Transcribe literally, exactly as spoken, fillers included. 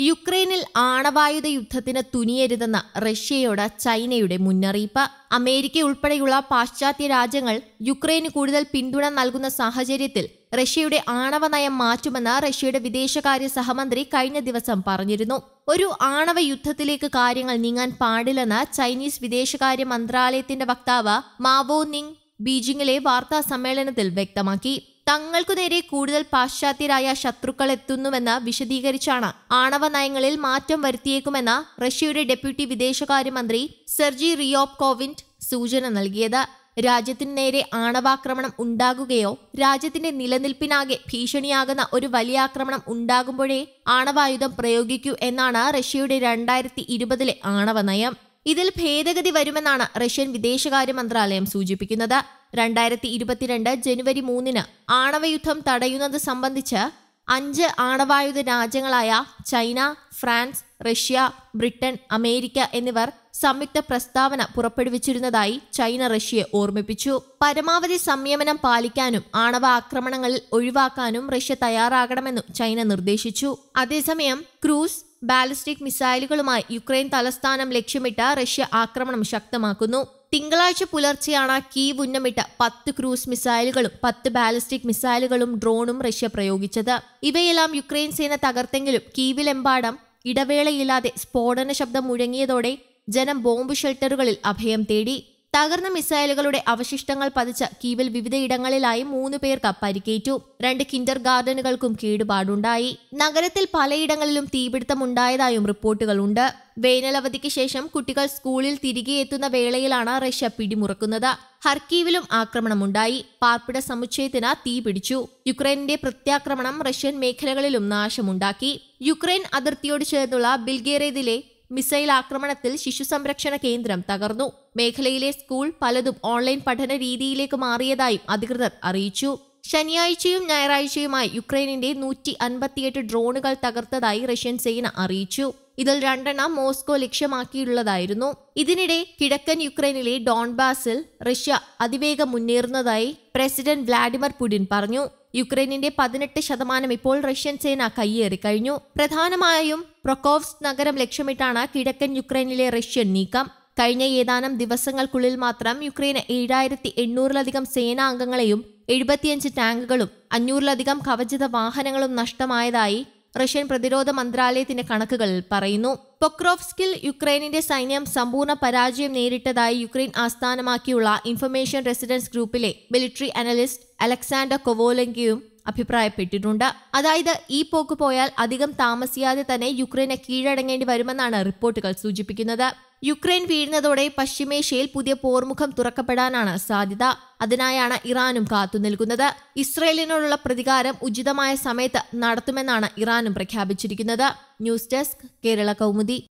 യുക്രൈനിൽ ആണവായുധ യുദ്ധത്തിന് തുനിയരുതെന്ന റഷ്യയോട് ചൈനയുടെ മുന്നറിയിപ്പ്. അമേരിക്ക ഉൾപ്പെടെയുള്ള പാശ്ചാത്യ രാജ്യങ്ങൾ യുക്രൈന് കൂടുതൽ പിന്തുണ നൽകുന്ന സാഹചര്യത്തിൽ റഷ്യയുടെ ആണവ നയം മാറ്റുമെന്ന് റഷ്യയുടെ വിദേശകാര്യ സഹമന്ത്രി കഴിഞ്ഞ ദിവസം പറഞ്ഞിരുന്നു. ഒരു ആണവ യുദ്ധത്തിലേക്ക് കാര്യങ്ങൾ നീങ്ങാൻ പാടില്ലെന്ന് ചൈനീസ് വിദേശകാര്യ മന്ത്രാലയത്തിന്റെ വക്താവ് മാവോ നിങ് ബീജിംഗിലെ വാർത്താ സമ്മേളനത്തിൽ വ്യക്തമാക്കി. തങ്ങൾക്കു നേരെ കൂടുതൽ പാശ്ചാത്യരായ ശത്രുക്കൾ എത്തുന്നുവെന്ന് വിശദീകരിച്ചാണ് ആണവ നയങ്ങളിൽ മാറ്റം വരുത്തിയേക്കുമെന്ന് റഷ്യയുടെ ഡെപ്യൂട്ടി വിദേശകാര്യമന്ത്രി സെർജി റിയോബ്കോവിന്റ് സൂചന നൽകിയത്. രാജ്യത്തിനു നേരെ ആണവാക്രമണം ഉണ്ടാകുകയോ രാജ്യത്തിന്റെ നിലനിൽപ്പിനാകെ ഭീഷണിയാകുന്ന ഒരു വലിയ ആക്രമണം ഉണ്ടാകുമ്പോഴേ ആണവായുധം പ്രയോഗിക്കൂ എന്നാണ് റഷ്യയുടെ രണ്ടായിരത്തി ഇരുപതിലെ ആണവ നയം. ഇതിൽ ഭേദഗതി വരുമെന്നാണ് റഷ്യൻ വിദേശകാര്യ മന്ത്രാലയം സൂചിപ്പിക്കുന്നത്. രണ്ടായിരത്തി ഇരുപത്തിരണ്ട് ജനുവരി മൂന്നിന് ആണവയുദ്ധം തടയുന്നത് സംബന്ധിച്ച് അഞ്ച് ആണവായുധ രാജ്യങ്ങളായ China, France, Russia, Britain, America എന്നിവർ സംയുക്ത പ്രസ്താവന പുറപ്പെടുവിച്ചിരുന്നതായി ചൈന റഷ്യയെ ഓർമ്മിപ്പിച്ചു. പരമാവധി സംയമനം പാലിക്കാനും ആണവ ആക്രമണങ്ങളിൽ ഒഴിവാക്കാനും റഷ്യ തയ്യാറാകണമെന്നും ചൈന നിർദ്ദേശിച്ചു. അതേസമയം ക്രൂസ് ബാലിസ്റ്റിക് മിസൈലുകളുമായി യുക്രൈൻ തലസ്ഥാനം ലക്ഷ്യമിട്ട് റഷ്യ ആക്രമണം ശക്തമാക്കുന്നു. തിങ്കളാഴ്ച പുലർച്ചെയാണ് കീവ് ഉന്നമിട്ട് പത്ത് ക്രൂസ് മിസൈലുകളും പത്ത് ബാലിസ്റ്റിക് മിസൈലുകളും ഡ്രോണും റഷ്യ പ്രയോഗിച്ചത്. ഇവയെല്ലാം യുക്രൈൻ സേന തകർത്തെങ്കിലും കീവിലെമ്പാടും ഇടവേളയില്ലാതെ സ്ഫോടന ശബ്ദം മുഴങ്ങിയതോടെ ജനം ബോംബ് ഷെൽട്ടറുകളിൽ അഭയം തേടി. തകർന്ന മിസൈലുകളുടെ അവശിഷ്ടങ്ങൾ പതിച്ച കീവിൽ വിവിധയിടങ്ങളിലായി മൂന്ന് പേർക്ക് പരിക്കേറ്റു. രണ്ട് കിൻഡർ ഗാർഡനുകൾക്കും കേടുപാടുണ്ടായി. നഗരത്തിൽ പലയിടങ്ങളിലും തീപിടുത്തമുണ്ടായതായും റിപ്പോർട്ടുകളുണ്ട്. വേനലവധിക്ക് ശേഷം കുട്ടികൾ സ്കൂളിൽ തിരികെ എത്തുന്ന വേളയിലാണ് റഷ്യ പിടിമുറക്കുന്നത്. ഹർക്കീവിലും ആക്രമണമുണ്ടായി. പാർപ്പിട സമുച്ചയത്തിന് തീപിടിച്ചു. യുക്രൈനിന്റെ പ്രത്യാക്രമണം റഷ്യൻ മേഖലകളിലും നാശമുണ്ടാക്കി. യുക്രൈൻ അതിർത്തിയോട് ചേർന്നുള്ള ബിൽഗേറേദിലെ മിസൈൽ ആക്രമണത്തിൽ ശിശു സംരക്ഷണ കേന്ദ്രം തകർന്നു. മേഖലയിലെ സ്കൂൾ പലതും ഓൺലൈൻ പഠന രീതിയിലേക്ക് മാറിയതായും അധികൃതർ അറിയിച്ചു. ശനിയാഴ്ചയും ഞായറാഴ്ചയുമായി യുക്രൈനിന്റെ നൂറ്റി അൻപത്തിയെട്ട് ഡ്രോണുകൾ തകർത്തതായി റഷ്യൻ സേന അറിയിച്ചു. ഇതിൽ രണ്ടെണ്ണം മോസ്കോ ലക്ഷ്യമാക്കിയുള്ളതായിരുന്നു. ഇതിനിടെ കിഴക്കൻ യുക്രൈനിലെ ഡോൺബാസിൽ റഷ്യ അതിവേഗം മുന്നേറുന്നതായി പ്രസിഡന്റ് വ്ളാഡിമിർ പുടിൻ പറഞ്ഞു. യുക്രൈനിന്റെ പതിനെട്ട് ശതമാനം ഇപ്പോൾ റഷ്യൻ സേന കയ്യേറി കഴിഞ്ഞു. പ്രധാനമായും പ്രൊക്കോവ്സ്ക് നഗരം ലക്ഷ്യമിട്ടാണ് കിഴക്കൻ യുക്രൈനിലെ റഷ്യൻ നീക്കം. കഴിഞ്ഞ ഏതാനും ദിവസങ്ങൾക്കുള്ളിൽ മാത്രം യുക്രൈന് ഏഴായിരത്തി എണ്ണൂറിലധികം സേനാംഗങ്ങളെയും എഴുപത്തിയഞ്ച് ടാങ്കുകളും അഞ്ഞൂറിലധികം കവചിത വാഹനങ്ങളും നഷ്ടമായതായി റഷ്യൻ പ്രതിരോധ മന്ത്രാലയത്തിന്റെ കണക്കുകളിൽ പറയുന്നു. പൊക്രോവ്സ്കിൽ യുക്രൈനിന്റെ സൈന്യം സമ്പൂർണ്ണ പരാജയം നേരിട്ടതായി യുക്രൈൻ ആസ്ഥാനമാക്കിയുള്ള ഇൻഫർമേഷൻ റെസിഡൻസ് ഗ്രൂപ്പിലെ മിലിറ്ററി അനലിസ്റ്റ് അലക്സാണ്ടർ കൊവോലെങ്കയും അഭിപ്രായപ്പെട്ടിട്ടുണ്ട്. അതായത് ഈ പോക്ക് പോയാൽ അധികം താമസിയാതെ തന്നെ യുക്രൈനെ കീഴടങ്ങേണ്ടി വരുമെന്നാണ് റിപ്പോർട്ടുകൾ സൂചിപ്പിക്കുന്നത്. യുക്രൈൻ വീഴുന്നതോടെ പശ്ചിമേഷ്യയിൽ പുതിയ പോർമുഖം തുറക്കപ്പെടാനാണ് സാധ്യത. അതിനായാണ് ഇറാനും കാത്തുനിൽക്കുന്നത്. ഇസ്രയേലിനോടുള്ള പ്രതികാരം ഉചിതമായ സമയത്ത് നടത്തുമെന്നാണ് ഇറാനും പ്രഖ്യാപിച്ചിരിക്കുന്നത്. News desk Kerala Kaumudi.